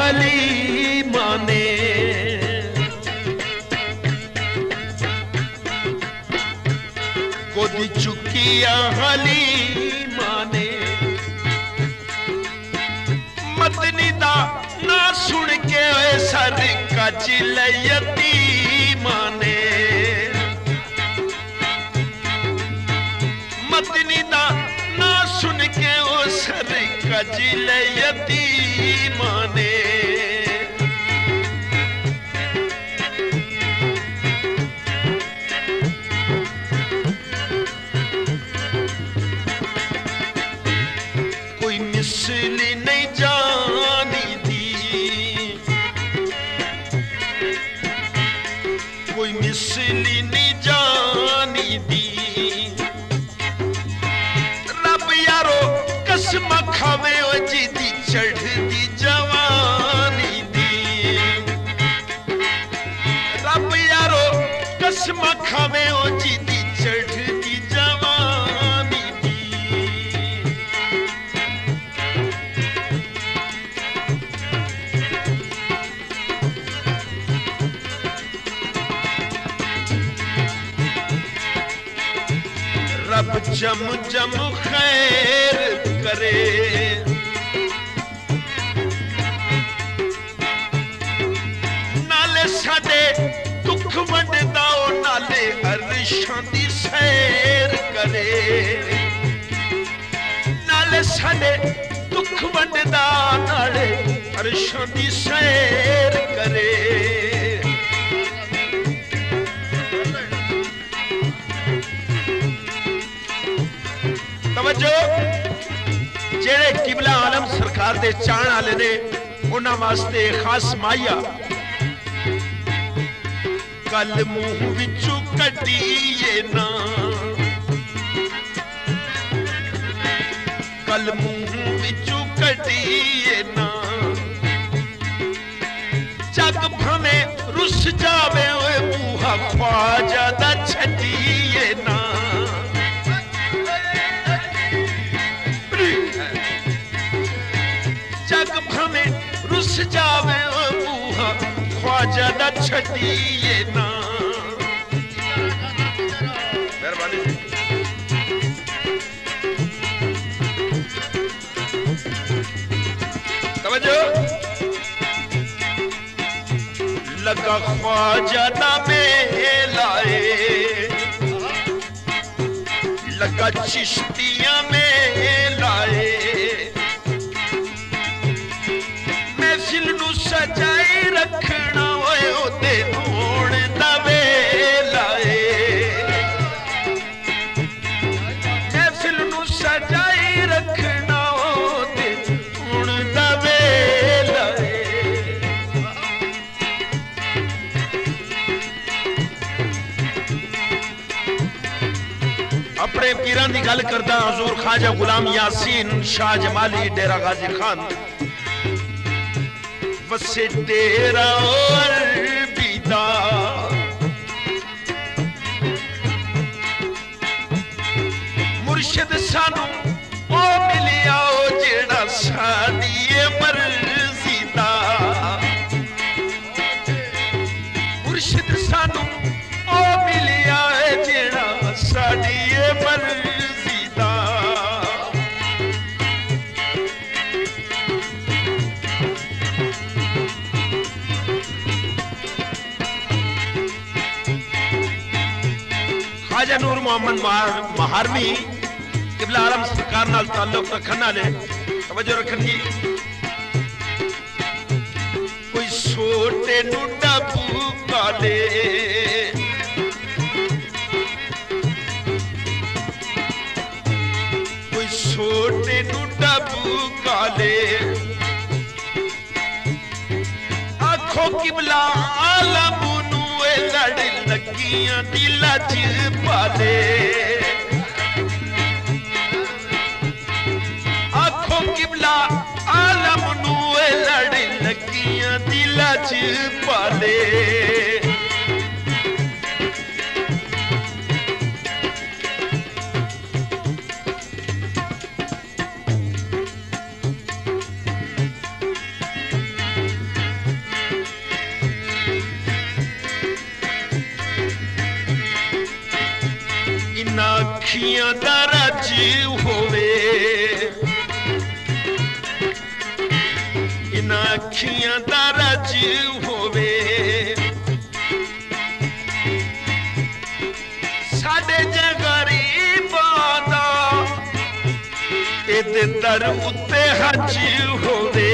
हलीमा ने गोदी चुकिया हलीमा ने मदनी दा ना सुन के सर कजिल यतीमा ने मदनी दा ना सुन के सर कजिल यतीमा ने कोई मिसली नहीं जानी दी कोई मिसली नहीं जानी दी रब यारो कसम खावे जिदी चढ़ती जवानी दी रब यारो कसम खावे जिदी चढ़ती जवानी दी रब जम जम खैर करे नाले साडे दुख वंडदा नाले अरशां दी सैर करे नाले साडे दुख वंडदा नाले अरशां दी सैर करे तवज्जो जेड़े किबला आलम सरकार दे चाहण वाले ने उन्हां वास्ते खास माया कल मुंह विचों कड्डीए ना कल मुंह विचों कड्डीए ना जग भावें रुस जावे ओए बूहा ख्वाजा दा छड्डीए ना जग भावें रुस जावे बूहा ख्वाजा दा छड्डीए ना मेहरबानी तवज्जो लगा ख्वाजा दा मेलाए लगा चिश्तियां में लाए सजाई रखना ओदे होण दा वेला महफिल नूं सजाई रखना ओदे होण दा वेला अपने पीरां दी गल करदा हजूर ख्वाजा गुलाम यासीन शाह जमाली डेरा गाजी खान वसे तेरा अलविदा मुर्शिद सानू ओ मिलिया जेड़ा साडी मर्जी दा मुर्शिद सानू ओ मिलिया जेड़ा साडी मर्जी दा ख्वाजा नूर मोहम्मद महारवी किबला आलम सरकार नाल ताल्लुक रखने वाले तवज्जो रखनी कोई सोटे नू डबू काले कोई सोटे नू डबू काले आखो किबला आलम लड़ लगियां दिला च पाले आखो किबला आलम नू लड़ लगियां दिला च पाले अखियां दा रज होवे इना अखियां दा रज होवे साडे जे गरीबां दा इहदे दर उत्ते हज होवे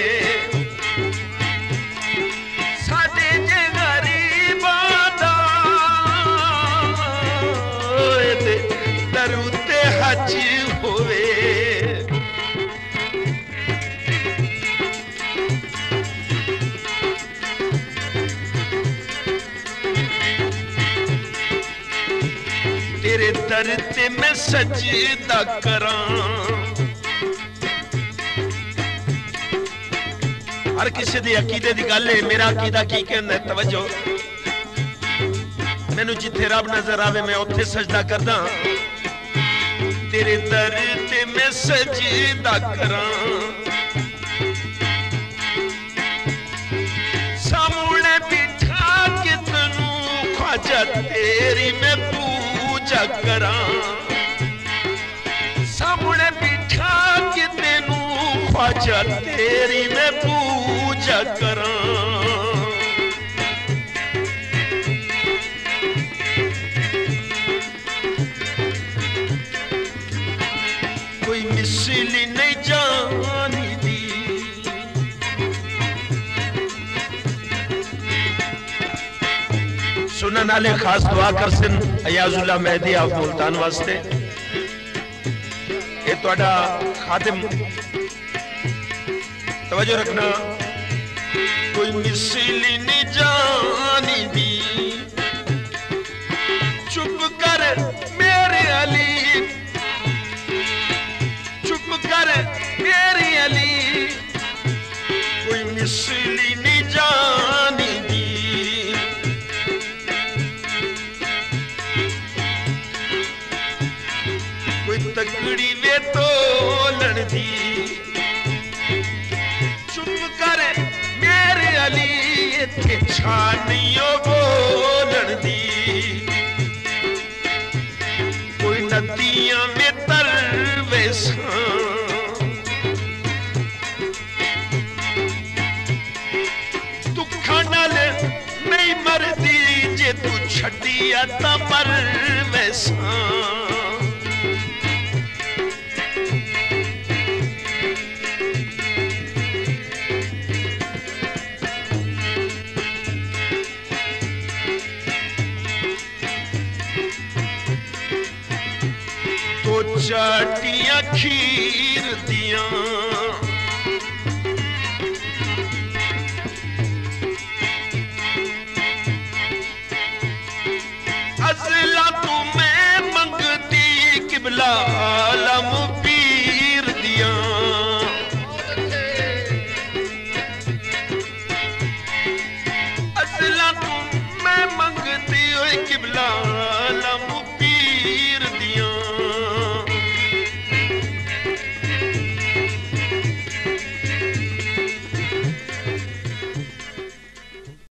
साडे जे गरीबां दा इहदे दर उत्ते हज होवे तेरे दर ते मैं सजदा करां हर किसी दी अकीदे दी गल है मेरा अकीदा की कहंदा है तवज्जो मैनू जिथे रब नजर आवे मैं उत्थे सजदा करदा तेरे दर ते मैं सजदा करां सामने बिठा के तनू ख्वाजा तेरी मैं पूजा करां सामने बिठा के तेनू ख्वाजा तेरी मैं पूजा करां कोई मिसली नहीं जानी दी सुनने वाले खास दुआ कर सन अयाजुल्ला मेहदी ऑफ मुल्तान वास्ते ये तुहाडा खादिम तवज्जो रखना कोई मिसली नहीं जानी दी चुप कर मेरे अली चुप कर मेरे अली कोई मिसली नहीं जानी दी कोई तकड़ी वे तोलन दी इत्थे छानियो बोलन दी कोई नदियां में तरवे दुखा नाल नहीं मरदी जे तू छड्डिया तां मरवे चाटियां खीर दियां अज़ला तू मैं मंगती किबला आलम पीर दियां अज़ला तू मैं मंगती किबला